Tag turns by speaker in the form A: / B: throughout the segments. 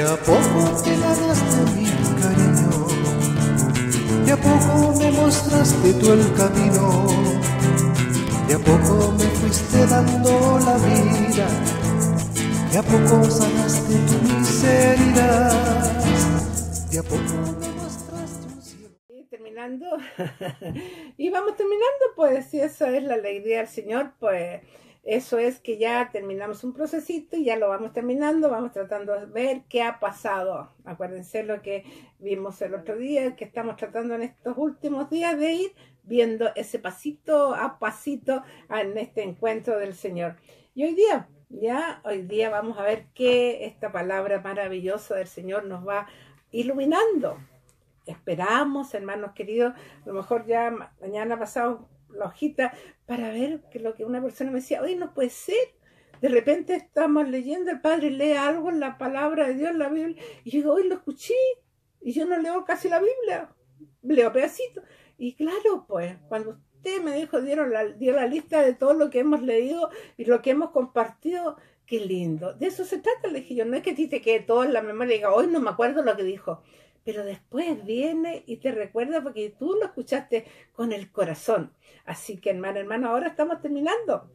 A: a poco te ganaste mi cariño, de a poco me mostraste tú el camino, de a poco me fuiste dando la vida, de a poco sanaste tu miseria, de a poco me mostraste un cielo.
B: Y terminando, y vamos terminando, pues si eso es la alegría del Señor, pues eso es que ya terminamos un procesito y ya lo vamos terminando, vamos tratando de ver qué ha pasado. Acuérdense lo que vimos el otro día, que estamos tratando en estos últimos días de ir viendo ese pasito a pasito en este encuentro del Señor. Y hoy día vamos a ver qué esta palabra maravillosa del Señor nos va iluminando. Esperamos, hermanos queridos, a lo mejor ya mañana pasado la hojita para ver que lo que una persona me decía, oye, no puede ser. De repente estamos leyendo, el Padre lee algo en la palabra de Dios, la Biblia, y yo digo, hoy lo escuché, y yo no leo casi la Biblia, leo pedacitos. Y claro, pues, cuando usted me dijo, dio la lista de todo lo que hemos leído y lo que hemos compartido, qué lindo. De eso se trata, le dije yo, no es que a ti te quede todo en la memoria y diga, hoy no me acuerdo lo que dijo. Pero después viene y te recuerda porque tú lo escuchaste con el corazón. Así que, hermano, ahora estamos terminando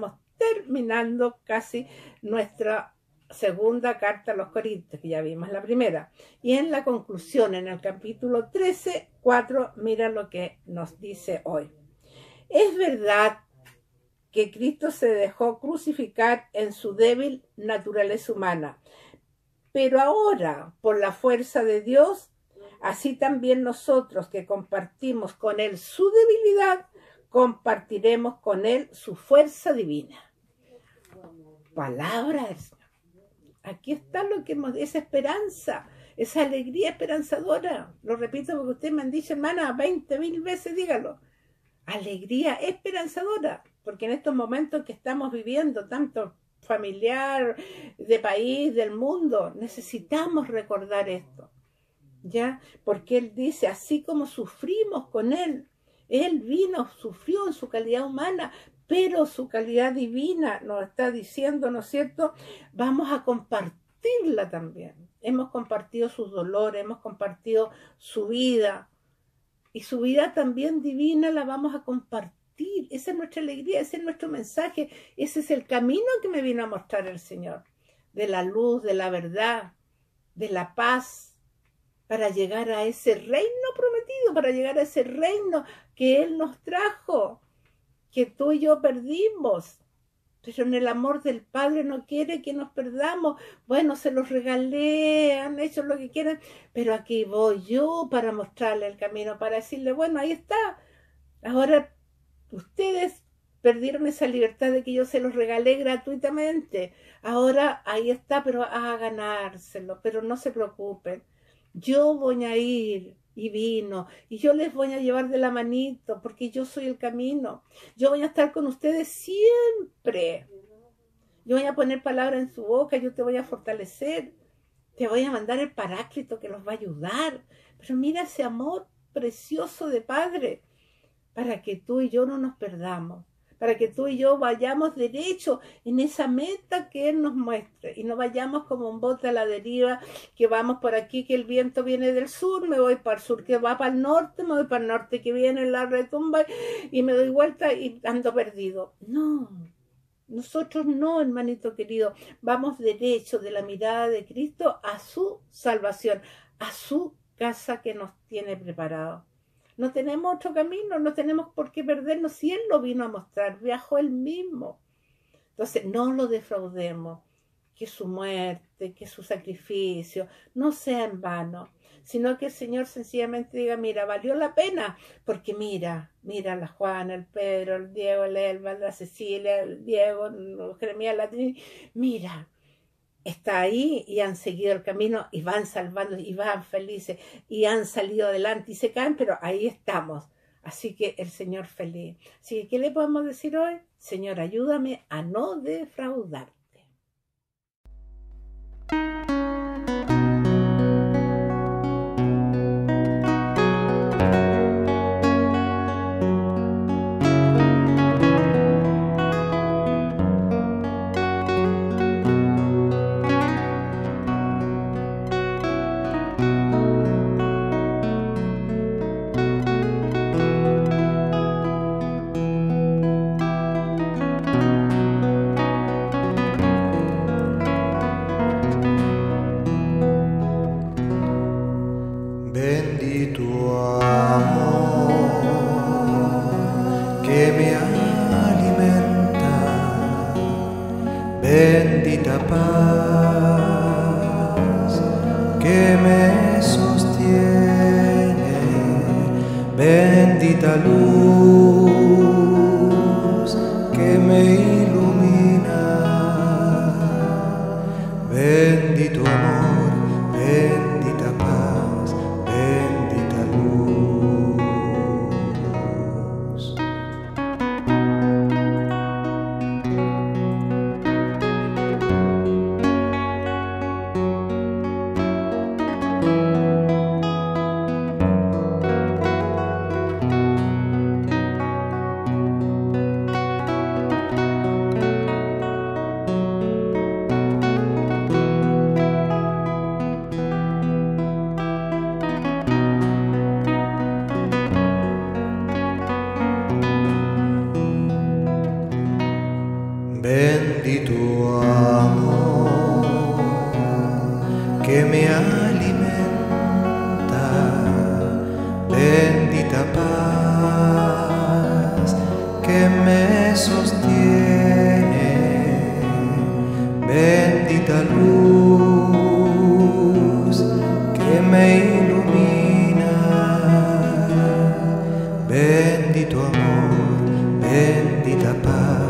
B: casi nuestra segunda carta a los Corintios, que ya vimos la primera. Y en la conclusión, en el capítulo 13:4, mira lo que nos dice hoy. Es verdad que Cristo se dejó crucificar en su débil naturaleza humana, pero ahora, por la fuerza de Dios, así también nosotros que compartimos con Él su debilidad, compartiremos con Él su fuerza divina. Palabra del Señor. Aquí está lo que hemos, esa esperanza, esa alegría esperanzadora. Lo repito porque ustedes me han dicho, hermana, 20.000 veces, dígalo. Alegría esperanzadora, porque en estos momentos que estamos viviendo, tanto familiar, de país, del mundo, necesitamos recordar esto, ¿ya? Porque Él dice, así como sufrimos con Él vino, sufrió en su calidad humana, pero su calidad divina nos está diciendo, ¿no es cierto? Vamos a compartirla también. Hemos compartido sus dolores, hemos compartido su vida, y su vida también divina la vamos a compartir. Esa es nuestra alegría, ese es nuestro mensaje, ese es el camino que me vino a mostrar el Señor, de la luz, de la verdad, de la paz, para llegar a ese reino prometido, para llegar a ese reino que Él nos trajo, que tú y yo perdimos, pero en el amor del Padre no quiere que nos perdamos. Bueno, se los regalé, han hecho lo que quieran, pero aquí voy yo para mostrarle el camino, para decirle, bueno, ahí está, ahora ustedes perdieron esa libertad de que yo se los regalé gratuitamente. Ahora ahí está, pero a ganárselo. Pero no se preocupen. Yo voy a ir y vino. Y yo les voy a llevar de la manito porque yo soy el camino. Yo voy a estar con ustedes siempre. Yo voy a poner palabras en su boca. Yo te voy a fortalecer. Te voy a mandar el Paráclito que los va a ayudar. Pero mira ese amor precioso de Padre, para que tú y yo no nos perdamos, para que tú y yo vayamos derecho en esa meta que Él nos muestre y no vayamos como un bote a la deriva, que vamos por aquí, que el viento viene del sur, me voy para el sur, que va para el norte, me voy para el norte, que viene la retumba y me doy vuelta y ando perdido. No, nosotros no, hermanito querido, vamos derecho de la mirada de Cristo a su salvación, a su casa que nos tiene preparado. No tenemos otro camino, no tenemos por qué perdernos. Si Él lo vino a mostrar, viajó Él mismo. Entonces, no lo defraudemos, que su muerte, que su sacrificio no sea en vano, sino que el Señor sencillamente diga, mira, valió la pena, porque mira la Juana, el Pedro, el Diego, el Elba, la Cecilia, el Diego, Jeremías, la Trini, mira, está ahí y han seguido el camino y van salvando y van felices y han salido adelante y se caen, pero ahí estamos. Así que el Señor feliz. Así que, ¿qué le podemos decir hoy? Señor, ayúdame a no defraudar.
A: bendita paz que me sostiene, bendita luz que me ilumina, bendito amor, bendita paz, bendita luz. Bendito amor que me alimenta, bendita paz que me sostiene, bendita luz que me ilumina, bendito amor, bendita paz.